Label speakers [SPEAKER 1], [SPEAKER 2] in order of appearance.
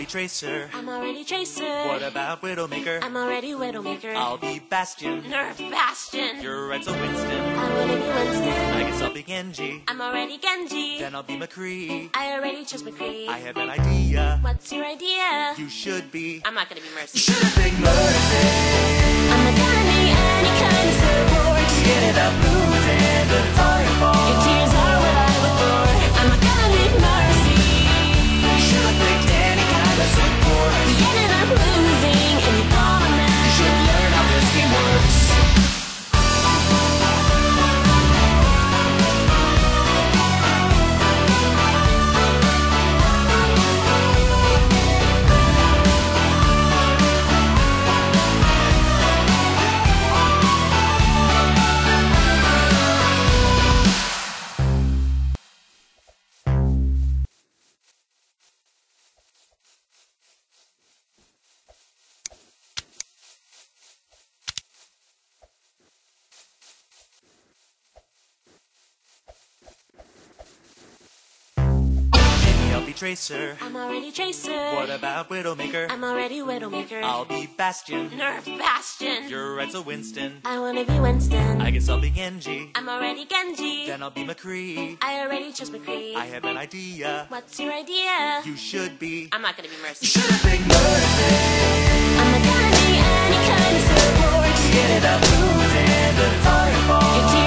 [SPEAKER 1] Tracer.
[SPEAKER 2] I'm already Tracer.
[SPEAKER 1] What about Widowmaker?
[SPEAKER 2] I'm already widowmaker.
[SPEAKER 1] I'll be Bastion.
[SPEAKER 2] Nerf Bastion.
[SPEAKER 1] You're Edsel Winston.
[SPEAKER 2] I wanna be Winston.
[SPEAKER 1] I guess I'll be Genji.
[SPEAKER 2] I'm already Genji.
[SPEAKER 1] Then I'll be McCree.
[SPEAKER 2] I already chose McCree.
[SPEAKER 1] I have an idea.
[SPEAKER 2] What's your idea?
[SPEAKER 1] You should be.
[SPEAKER 2] I'm not gonna be Mercy.
[SPEAKER 1] Should have been Mercy.
[SPEAKER 2] I'm not gonna be any kind of support.
[SPEAKER 1] You ended up losing, but it's all your fault.
[SPEAKER 2] Your tears are what I look for. I'm not gonna be Mercy.
[SPEAKER 1] Should have picked any kind of support.
[SPEAKER 2] We ended up losing, and you thought I'm mad.
[SPEAKER 1] You should learn how this game works. I'll be Tracer.
[SPEAKER 2] I'm already Tracer.
[SPEAKER 1] What about Widowmaker?
[SPEAKER 2] I'm already widowmaker.
[SPEAKER 1] I'll be Bastion.
[SPEAKER 2] Nerf Bastion.
[SPEAKER 1] You're Edsel Winston.
[SPEAKER 2] I wanna be Winston.
[SPEAKER 1] I guess I'll be Genji.
[SPEAKER 2] I'm already Genji.
[SPEAKER 1] Then I'll be McCree.
[SPEAKER 2] I already chose McCree.
[SPEAKER 1] I have an idea.
[SPEAKER 2] What's your idea?
[SPEAKER 1] You should be.
[SPEAKER 2] I'm not gonna be Mercy.
[SPEAKER 1] Should have been Mercy.
[SPEAKER 2] I'm not gonna be any kind of support.
[SPEAKER 1] You ended up losing, but it's all your fault.
[SPEAKER 2] Your